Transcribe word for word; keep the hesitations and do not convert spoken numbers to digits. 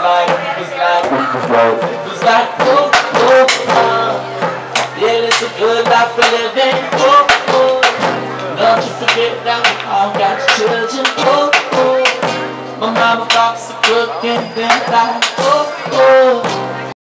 like, it was like, it was like, oh, oh, oh. Yeah, it's a good life for living, oh, oh. Don't you forget that I've got children, oh, oh. My mama got some cooking, then like, oh, oh.